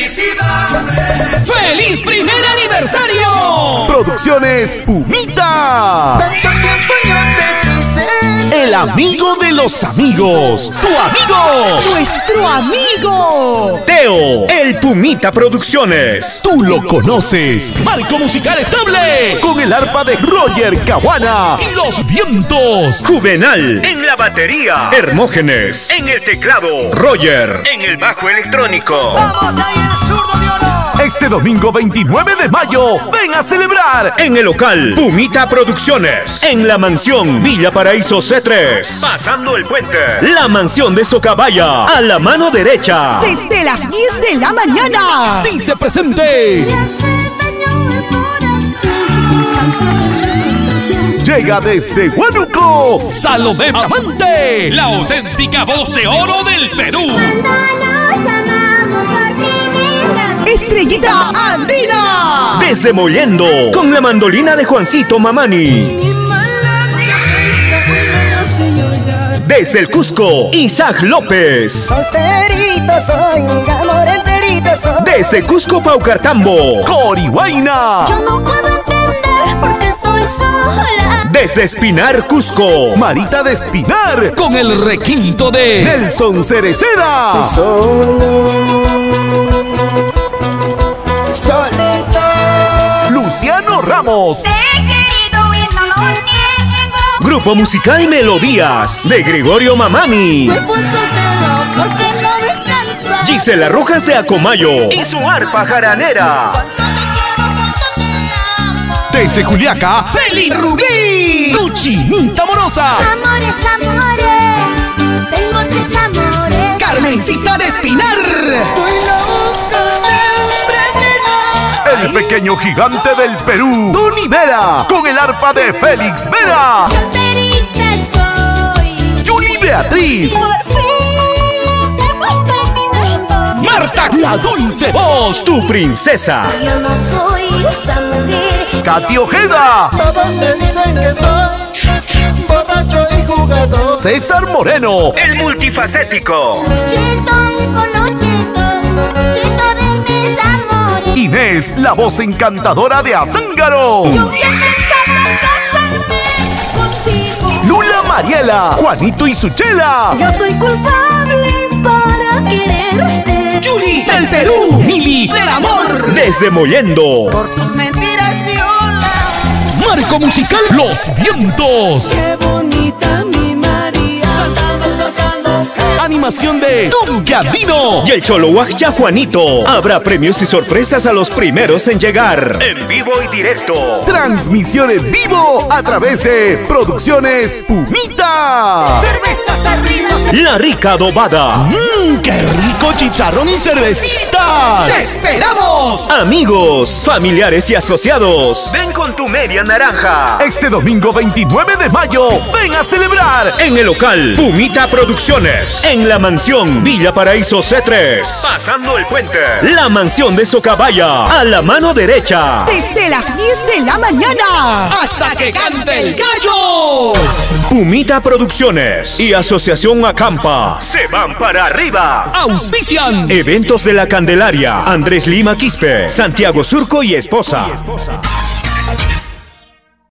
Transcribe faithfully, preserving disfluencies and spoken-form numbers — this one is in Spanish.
¡Felicidades! ¡Feliz primer aniversario! Producciones Pumita. El amigo de los amigos. Tu amigo. ¡Nuestro amigo! Teo, el Pumita Producciones. Tú lo conoces. Marco musical estable. Con el arpa de Roger Caguana. Y los vientos. Juvenal en la batería. Hermógenes en el teclado. Roger en el bajo electrónico. ¡Vamos ahí el zurdo de oro! Este domingo veintinueve de mayo, ven a celebrar En el local Pumita Producciones. En la mansión Villa Paraíso C tres. Pasando el puente. La mansión de Socabaya. A la mano derecha. Desde las diez de la mañana. Dice presente. Llega desde Huánuco Salomé Amante, la auténtica voz de oro del Perú. Estrellita Andina. Desde Mollendo. Con la mandolina de Juancito Mamani. Desde el Cusco, Isaac López. Desde Cusco, Paucartambo, Corihuayna. Yo no puedo entender por qué estoy sola. Desde Espinar, Cusco, Marita de Espinar. Con el requinto de Nelson Cereceda. Luciano Ramos. Te he querido y no lo niego. Grupo Musical Melodías de Gregorio Mamani. Me puso soltero porque no descansa. Gisela Rojas de Acomayo y su arpa jaranera. Desde Juliaca, Feli Rubí, tu chinita amorosa. Amores, amores, tengo tres amores. Carmencita de Espinar. el pequeño gigante del Perú, Tony Vera, con el arpa de Félix Vera. Solterita soy. Julie Beatriz. Por fin hemos terminado. Marta, la dulce voz, tu princesa. Yo no soy esta mujer. Katy Ojeda. Todos me dicen que soy borracho y jugador. César Moreno. El multifacético. Chito y Polochito, chito de mis amores. Inés, la voz encantadora de Azángaro. Yo ya pensaba casarme contigo. Lula Mariela. Juanito y Suchela. Yo soy culpable para quererte. Julie del Perú, Mili del amor. Desde Mollendo. Por tus mentiras y olas. Marco musical Los Vientos. Qué bonita mi María. Saltando, saltando. Animación de Tom Gandino. Y el Cholo Huacha Juanito. Habrá premios y sorpresas a los primeros en llegar. En vivo y directo. Transmisión en vivo a través de Producciones Pumita. Cervezas arriba. La Rica Adobada. ¡Mmm! ¡Qué rico chicharrón y cervecita! ¡Te esperamos! Amigos, familiares y asociados. Ven con tu media naranja. Este domingo veintinueve de mayo, ven a celebrar En el local Pumita Producciones. En la mansión Villa Paraíso C tres. Pasando el puente. La mansión de Socabaya. A la mano derecha. Desde las diez de la mañana hasta que cante el gallo. Pumita Producciones y Asociación Acampa se van para arriba. Auspician Eventos de la Candelaria. Andrés Lima Quispe, Santiago Surco y esposa.